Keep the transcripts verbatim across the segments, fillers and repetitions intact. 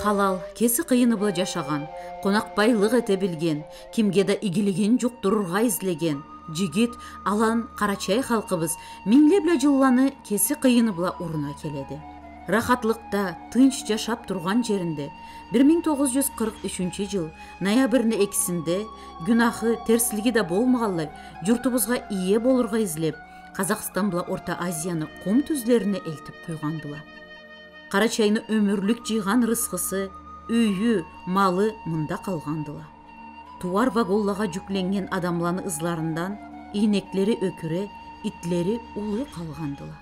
Халал, кесі қиыны бұла жашаған, қонақбайлық ете білген, кімге да игілігін жұқтырырға излеген, жігіт алан Қарачай халқыбыз меңлебле жылланы кесі қиыны бұла урына келеді. Рахатлықта тынч жашап тұрған жерінде бір мың тогуз жүз кырк үчүнчү жыл ноябрьнде экисинде күнахы терслиги да болмағалай журтубузга ие болурга излеп, Қазақстан бұла Орта Азияны қом түзлеріне елтіп қойған бұла. Қарачайны өмірлік жиған рысқысы, үйі, малы мұнда қалғандыла. Туар ваголлаға жүкленген адамланы ызларынан инеклері өкіре, итлері улы қалғандыла.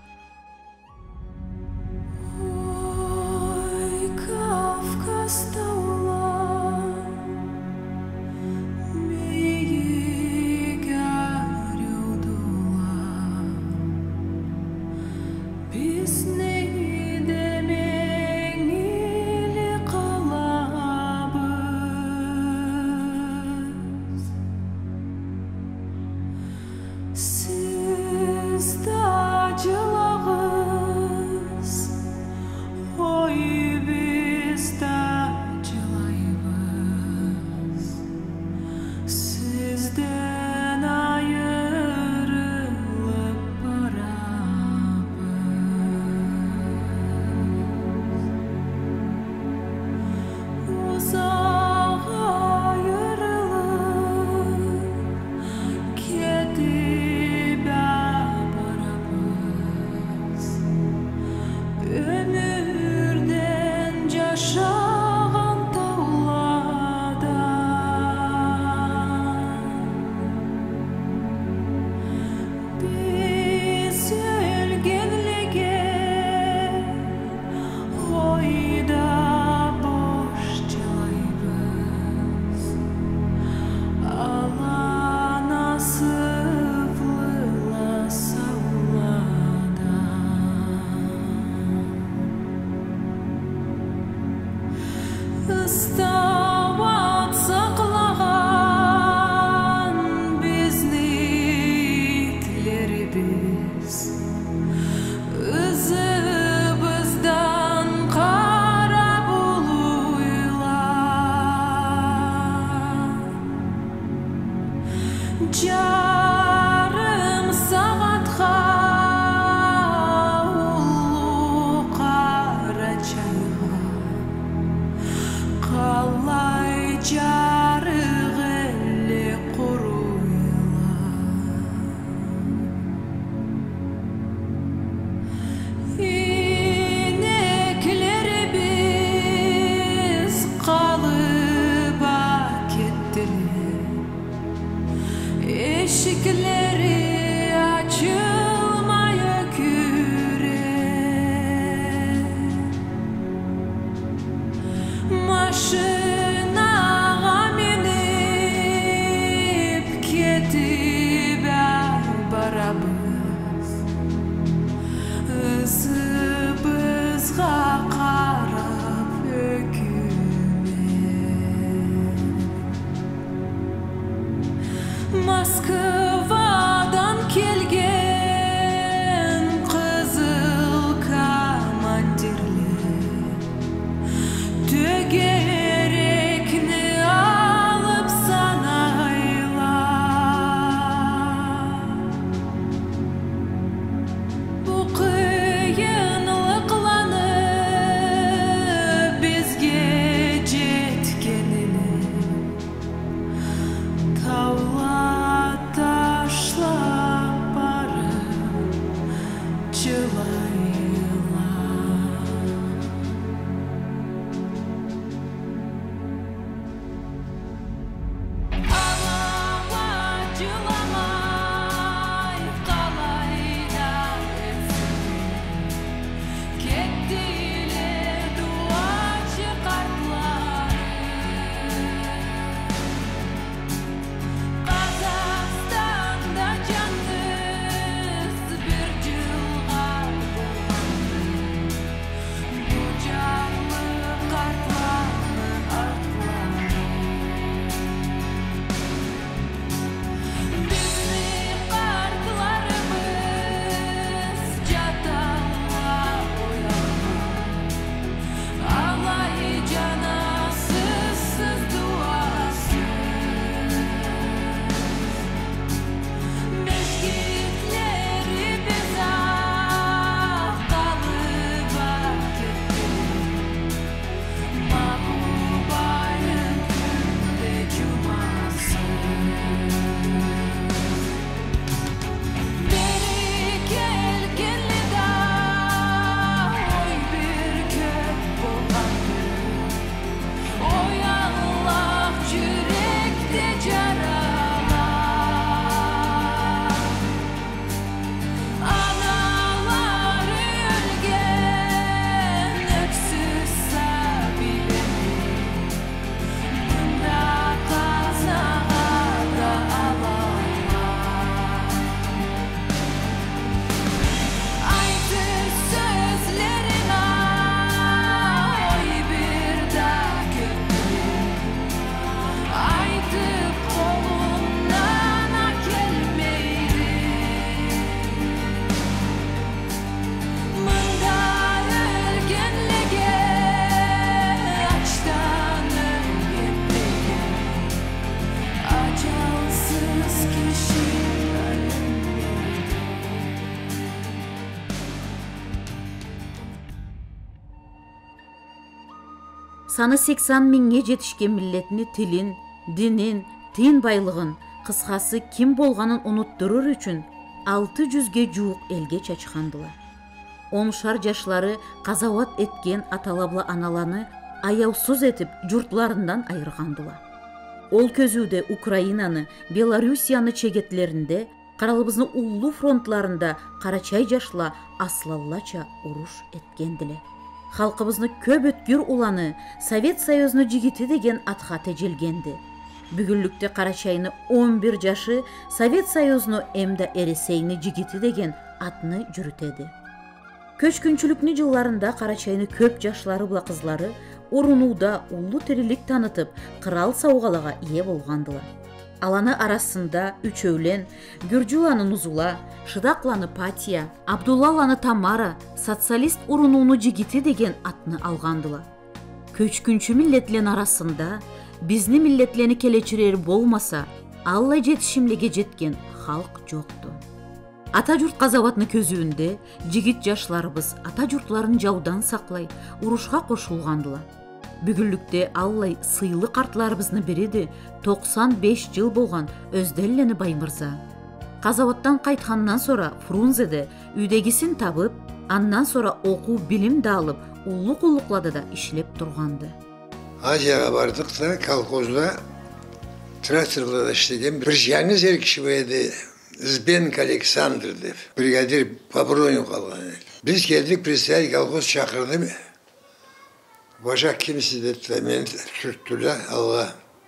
Саны сексен миңге жетишкен миллетini тилин, динин, тин байлыгын, кыскасы ким болганын унуттурur үчүн алты жүзгө жуук элге чачкандылар. он шар жашлары казават эткен аталабла аналаны аяусуз этип журтларынан айыргандылар. Ол көзүүдө Украинаны, Белоруссияны чегетлеринде, каралыбыздын улуу фронтларында карачай жашла аслаллача уруш эткендиле. Халкыбызны көп өткүр уланы Совет Союзуна жигити деген атка тежелгенди. Бүгүнлүктө карачайны он бир жашы Совет Союзуна эмда эресейни жигити деген атны жүрүтеди. Көчкүнчүлүктүн жылларында карачайны көп жашлары була кызлары урунууда улуу тирилик танытып, кырал саугалага ээ болгандылар. Аланы арасында Үчөүлен, Гүржуланы Нузула, Шыдакланы Патия, Абдуллаланы Тамара, социалист урунууну жигити деген атны алгандылар. Көчкүнчү миллетлен арасында бизни миллетлени келечирер болмаса, алла жетишимлеге жеткен халк жокту. Ата журт казаватны көзүүндө жигит жашларыбыз ата журтларын жаудан саклай, урушка кошулгандылар. Бүгүнлүктө аллай сыйлы картларыбызны бериди, токсон беш жыл болгон Өзделлени Баймырза. Казаваттан кайткандан sonra Фрунзеде үйдегисин табып, андан sonra окуу билим да алып, улуу кулуклада да иштеп турганды. Азияга бардык да колхозда тракторларда иштеген бир жаңы жер киши edi. Збенк Александр деп, бригадир по броню калган. Биз келдик, председатель колхоз чакырды. Башак кимсиз деп, мени сүрттүлөр, алга.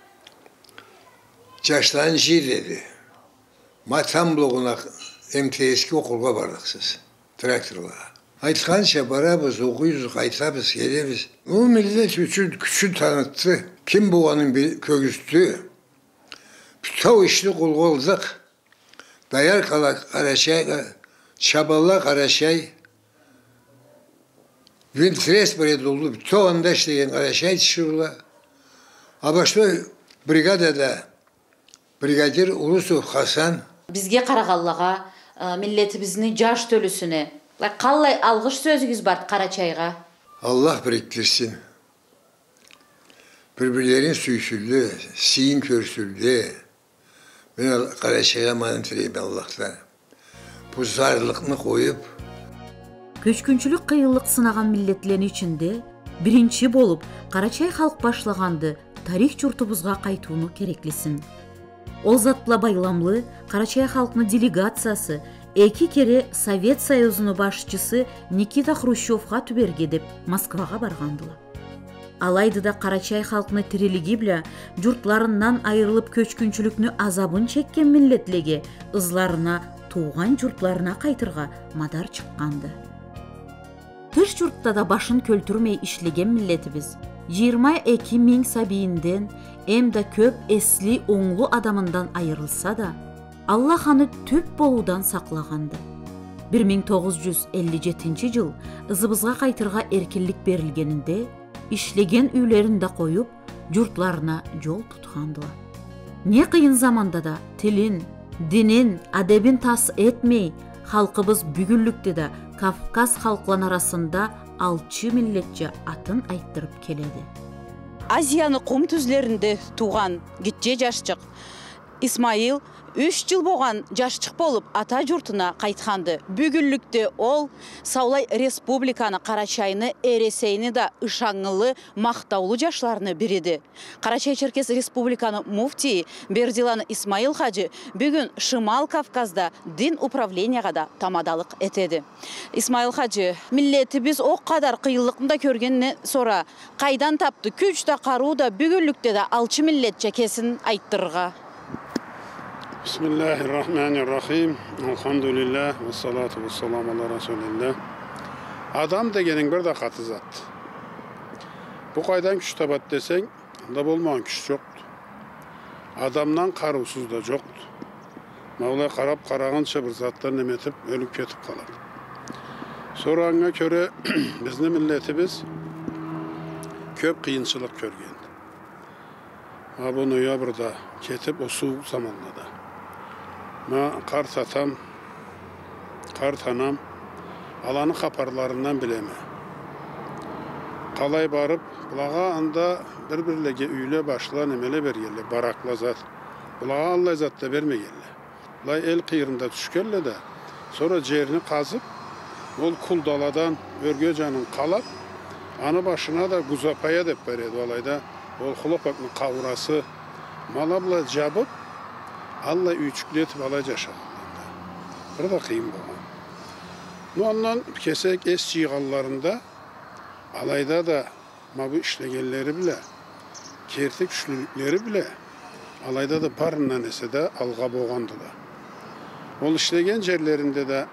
Жаштан жи деди. Матам блогуна эм тэ эске окууга бардык сиз, тракторларга. Айтканча барабыз, окуйбуз, кайтабыз, келебиз. Бул миллет үчүн күчүн таанытты. Ким болгонун көгүздү. Бүтөө ишти колго алдык. Dayar kala Karaçay, Çaballa Karaçay, Vintres böyle doldu. Bütün anda işte Karaçay çıkıyorlar. Ama şu brigadada brigadir Urusov Hasan. Bizge Karagallaga, milletimizni jaş tölüsüne, kallay algış sözünüz var Karaçayga. Allah biriktirsin. Birbirlerin süysüldü, siyin körsüldü. Ben Karaçay'a manettireyim Allah'tan. Bu zarlıkını koyup. Көчкүнчүлүк кыйынлык сынаган миллетлерин ичинде биринчи болуп Карачай халк башлаганды тарих журтубузга кайтууну кереклисин. Ол затла байламлы Карачай халкынын делегациясы эки кере Совет Союзунун башчысы Никита Хрущевга түберге деп Москвага баргандылар. Алайдыда Карачай халкыны тирилиги биле журтларынан айрылып көчкүнчүлүкнү азабын чеккен миллетлеге ызларына тууган журтларына кайтырга мадар чыкканды. Тыш журтта да башын көлтүрмей иштеген миллетибиз жыйырма эки миң сабийинден эмда көп эсли оңлу адамындан айрылса да, Аллах аны түп болуудан саклаганды. бир миң тогуз жүз элүү жетинчи жыл ызыбызга кайтырга эркинлик берилгенинде иштеген үйлерин да коюп, журтларына жол туткандылар. Не кыйын заманда да тилин, динин, адебин тас этмей, халкыбыз бүгүнлүктө да Кавказ халкылар арасында алчы миллетче атын айттырып келеди. Азияны кум түзлеринде туган гитже жашчык Исмаил үч жыл болгон жашчык болуп ата журтуна кайтканды. Бүгүнлүктө ол Саулай республиканы Карачайны, Эресейни да ышаңылы, мактаулуу жашларыны бириди. Карачай-Черкес республиканы муфтии Бердилан Исмаил хажы бүгүн Шымал Кавказда дин управленияга да тамадалык этеди. Исмаил хажы, миллетибиз о кадар кыйынлыкта көргөндөн sonra кайдан тапты күч да каруу да бүгүнлүктө да алчы миллетче кесин айттырга. Bismillahirrahmanirrahim. Elhamdülillah ve salatu ve selamu ala Resulillah. Adam degenin bir de katı zat. Bu kaydan güç tabat desen, da bulmayan güç yoktu. Adamdan karusuz da yoktu. Mevla karab karağınca bir zatlar nemetip, ölüp ketip kalardı. Sonra ona göre bizim milletimiz köp kıyınçılık görgendi. Ha bunu ya burada ketip o soğuk zamanla da. Ma kart atam, kart anam, alanı kaparlarından bileme. Қалай барып, бұлаға анда бір-бірлеге үйле башла немеле бергелі, баракла зат. Бұлаға Аллай затта бермегелі. Бұлай el қиырында түшкелі де, sonra жерini қазып, ол kuldaладан өрге жанын қалап, аны башына да гузапая деп береді олайда. Ол құлапақның қаурасы малабла жабып, Аллай үйчіклетіп алай жашағанларында. Bir da қиын болған. Ondan kesek es çiğallarında alayda da mabu işlegenleri bile, kertik güçlülükleri bile alayda da parından ese de alga boğandı da. Ol işlegen yerlerinde de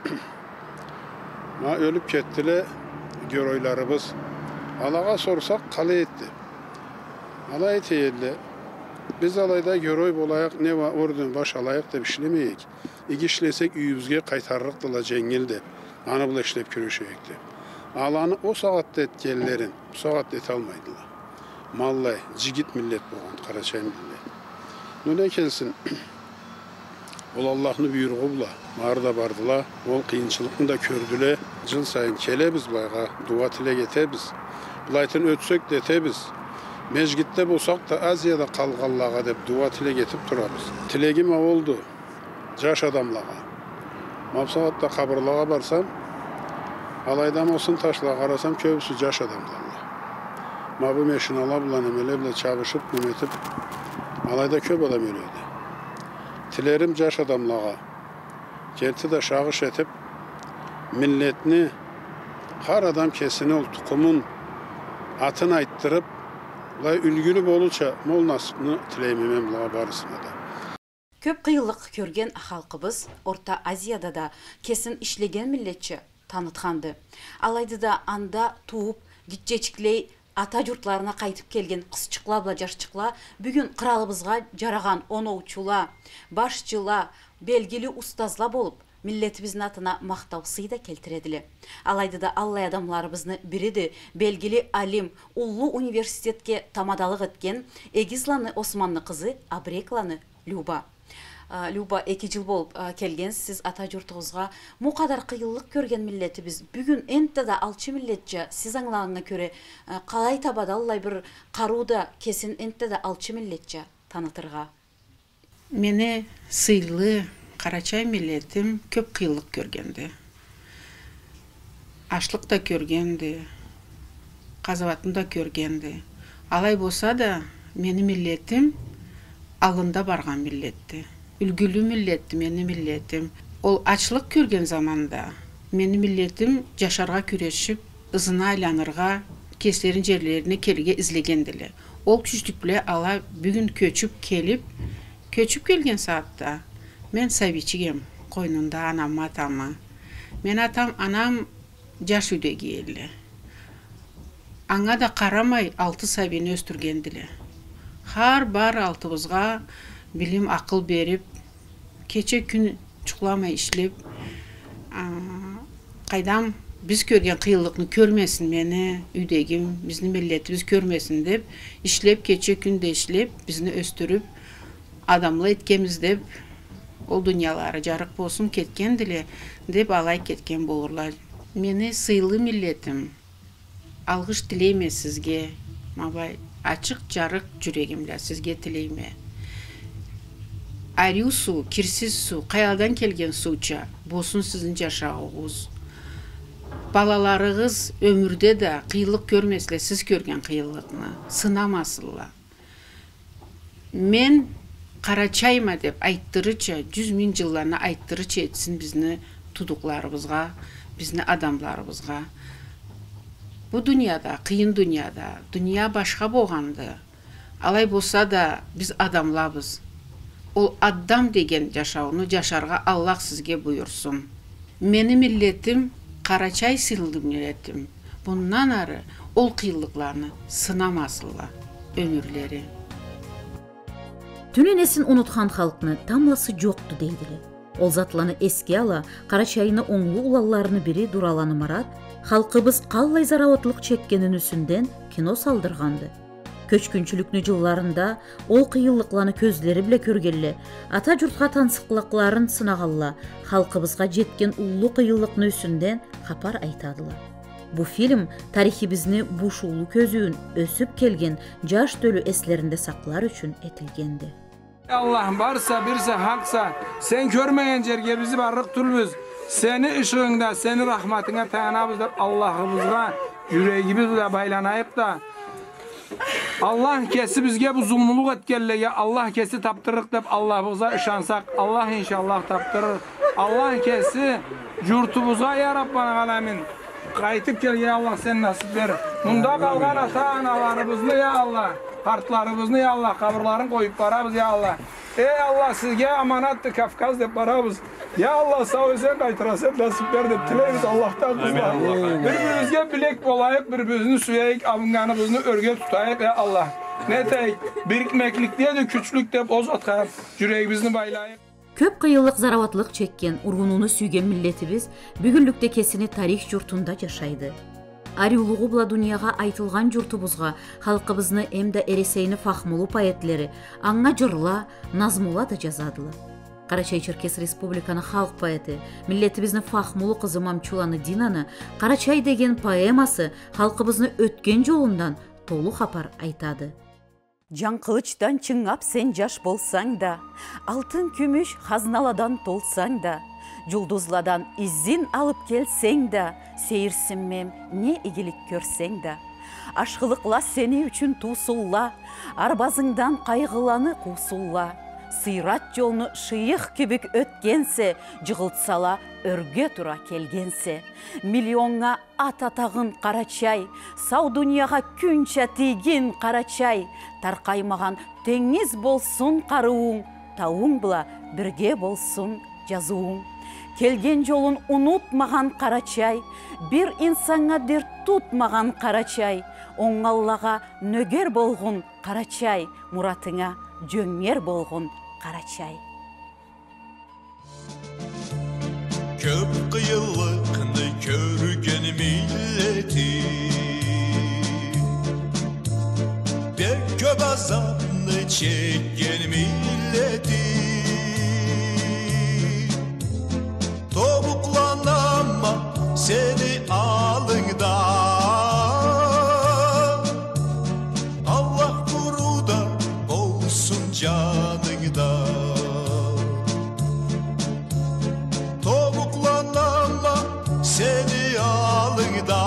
ma ölüp kettiler göroylarımız. Alağa sorsak kale etti. Alay eteydi. Biz alayda göroy bolayak ne var oradan baş alayak da işlemeyik. İki işlesek üyüzge kaytarırıq dıla cengildi. Anı bula işlep körüşeyekti. Alanı o saatte etkenlerin, bu saatte et almaydılar. Mallay, cigit millet boğan, Karaçay millet. Ne kelsin? Ol Allah'ını buyruğu bula. Mağarda bardılar, ol kıyınçılıkını da kördüle. Jıl sayın kele biz bayga, duvat ile gete biz. Bulaytın ötsök de ete biz. Mecgitte bolsak da Aziyada kalgallağa dep duvat ile getip turabız. Tilegim oldu, jaş adamlağa. Mapsağatta kabırlağa barsam, alaydam olsun taşlağa qarasam köbüsü jaş adamlarla. Ma bu meşin ala bulan emele bile çabışıp nümetip, alayda köp adam ölüydü. Tilerim jaş adamlağa. Gelti de şağış etip, milletini, har adam kesini ol tukumun atını ayttırıp, lay ülgülü boluça mol nasibini tileyimemem lağa barısına da. Köp kıyılık körgen halkыбыз Orta Aziyada da kesin işlegen milletçi tanıtkandı. Alaydı da anda tuğup gitçeçikley ata jurtlarına kaytıp kelgen kızçıkla jaşçıkla bugün kralыбызга jaragan onovчула, başçıla, belgili ustazla bolup milletibizin atına maqtav sıyda keltiredili. Alaydı da Allay adamlarыбызны biridi belgili alim Ullu Universitetke tamadalık etken Egizlanı Osmanlı kızı Abreklаны Люба. Люба эки жыл болуп келген, сиз ата журтуңузга му кадар кыйынлык көрген миллетибиз бүгүн энте да алчы миллетче сиз аңлаганга көрө калай табады Аллай бир карууда кесин энте да алчы миллетче танытырга. Мени сыйлы Карачай миллетим көп кыйынлык көргенди. Ачлык да көргенди, казабатын да көргенди. Алай болса да мени миллетим алында барган миллетти. Үлгүлүү миллетти мени миллетим. Ол ачлык көрген заманда мени миллетим жашарга күрөшүп, ызына айланырга, кестерин жерлерине келге излегендиле. Ол күчтүк биле ала бүгүн көчүп келип, көчүп келген саатта мен сабичигем, койнунда анам атамы. Мен атам анам жаш үйдөгө эле. Аңа да карамай алты сабини өстүргендиле. Har бар алтыбызга билим акыл берип, кече күн чукламай иштеп, кайдам биз көрген кыйынлыкны көрмесин мени, үйдөгүм, биздин миллетибиз көрмесин деп, иштеп кече күндө иштеп, бизни өстүрүп, адамлы эткенбиз деп, ол дүйнялары жарык болсун кеткендиле деп алай кеткен болурлар. Мени сыйлы миллетим. Алгыш тилейме сизге, мабай açık жарык жүрегимде сизге тилейме. Арю суу, кирсиз суу, каялдан келген сууча болсун сиздин жашагыңыз. Балаларыгыз өмүрдө да кыйынлык көрмесле, сиз көрген кыйынлыкны сынамасылла. Мен Карачайма деп айттырыча, жүз миң жылларына айттырыча этсин бизни тудукларыбызга, бизни адамларыбызга. Bu dünyada, kıyın dünyada, dünya başka boğandı. Alay bolsa da biz adamlabız. Ol adam degen yaşağını yaşarga Allah sizge buyursun. Meni milletim Karaçay sıyıldı milletim. Bundan arı ol kıyılıklarını sınamasılla ömürleri. Tünenesin unutkan halkını tamlası joktu deydili. Ol zatlanı eski ala Karaçayını oңлу ulallarını biri Duralanı Marat, halkыбыз қаллай зараотлық чеккенин үсүнден кино салдырганды. Көчкүнчүлүктүн жылларында ол кыйынлыкланы көзлери биле көргелле, ата журтка тансыклыкларын сынагалла, халкыбызга жеткен улуу кыйынлыкны үсүнден капар айтадылар. Bu film tarihimizni bu şulu közüğün ösüp kelgen jaş dölü eslerinde saklar üçün etilgendi. Allah varsa birse haksa sen görmeyen jerge bizi barık turubuz. Seni ışığında, seni rahmatına tayanabız dep Allah'ımızga yüreğimizle baylanayıp da Allah kesi bizge bu zulmuluk etkenlege Allah kesi taptırırık dep Allah'ımıza ışansak Allah inşallah taptırır. Allah kesi yurtumuza ya Rabbana alemin. Kaytıp gel ya Allah sen nasip ver. Bunda kalgan ata analarımızı ya Allah. Kartlarımızı ya Allah. Kaburların koyup barabız ya Allah. Ey Allah sizge amanattı Kafkaz dep barabız. Ya Allah sağ ol sen kaytırasen nasip ver dep tileriz Allah'tan kızlar. Birbirimizge bilek olayıp birbirini suyayık avınganımızını örge tutayık ya Allah. Ne teyik birikmeklik diye de küçlük dep oz atkayıp yüreğimizni baylayıp. Köp kıyılık zaravatlık çekken, urgununu süygen milletimiz бүгүнлүктө kesini tarih jurtunda yaşaydı. Arıuluğu bula dünyaga aytılgan jurtubuzga halkыбызны emde ereseyni fahmulu poetleri аңа jırla, nazmula da jazadılar. Карачай-Черкес Республиканы halk poeti, milletimizni fahmulu kızı Mamçulanı Dinanı Karaçay деген poeması halkыбызны ötken jolundan tolu hapar aytadı. Can kılıçtan çıngap sen jaş bolsaң da, altın kümüş haznaladan tolsaң da, julduzladan izin alıp kelseң da, seyirsinmem ne igilik körseң da. Aşkılıkla seni üçün tuğsulla, arbazыңdan kaygılanı kusulla. Sıyrat yolunu şıyık kübük ötkense, jığıltsala örge tura kelgense. Milyonga at atağın Karaçay, sağ dünyaga künçe tigin Karaçay. Tarqaymagan tеңiz bolsun qarıuң, tauың bula birge bolsun жазуың. Kelgen jolun unutmagan Karaçay, bir insanga dert tutmagan Karaçay. Oңаллага nöger bolgun Karaçay, muratına jöңер bolgun Karaçay. Köp kıyılıkını körgen milleti, pek köp azapını çekken milleti. Topuklanama seni alında, Allah kuruda olsun canında. Topuklanama seni alında,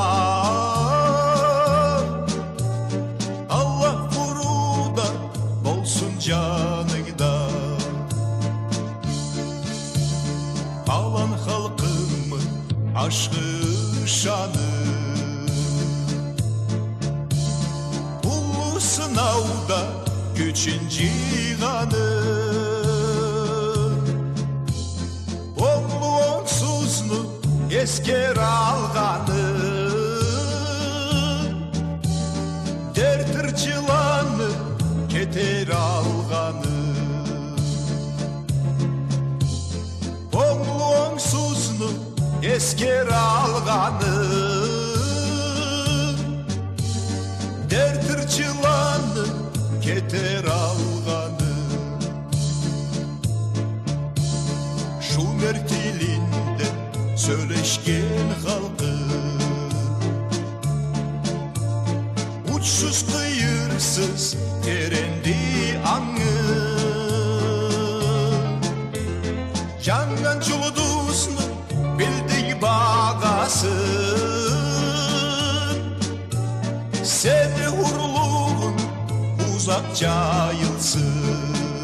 Allah kuruda olsun canında. Alan halkımı aşkı şanı, pullu sınavda güçün cihanı. Oğlu onsuzlu esker alganı, dertir çılanı keter alganı. Oğlu onsuzlu esker alganı, dertir çılanı keter alganı. Şu mertilinde söyleşken halkı, uçsuz kıyırsız terendi anı. Cangan çuluduznu bildik bağasın, seni hurluğun uzak cayılsın.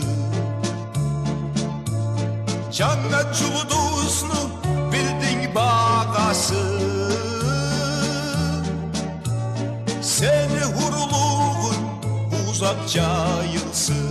Cangan çuluduznu bildik bağasın, seni hurluğun uzak cayılsın.